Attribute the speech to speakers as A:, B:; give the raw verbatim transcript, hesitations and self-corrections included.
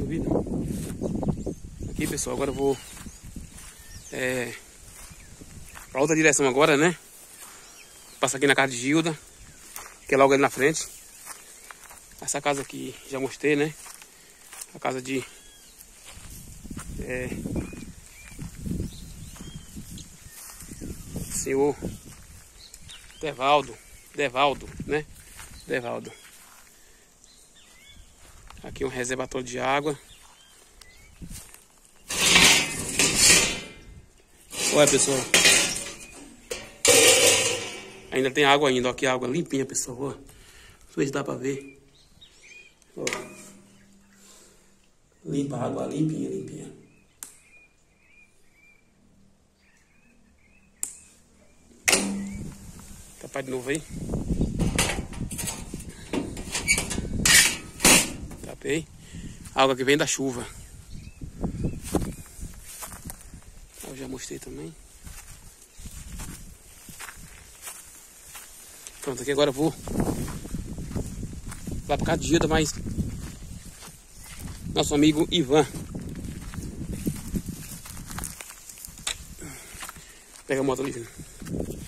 A: no vídeo. Aqui, pessoal, agora eu vou é, pra outra direção agora, né? Passar aqui na casa de Gilda, que é logo ali na frente. Essa casa aqui já mostrei, né? A casa de é, senhor Devaldo, Devaldo, né? Devaldo. Aqui um reservatório de água. Olha, pessoal. Ainda tem água ainda, ó, aqui água limpinha, pessoal, ó. Não sei se dá pra ver. Ó. Limpa a água, limpinha, limpinha. Tapar de novo aí. Tapei. Água que vem da chuva. Eu já mostrei também. Pronto, aqui agora eu vou lá pra casa de Gilda, mas nosso amigo Ivan. Pega a moto ali, filho.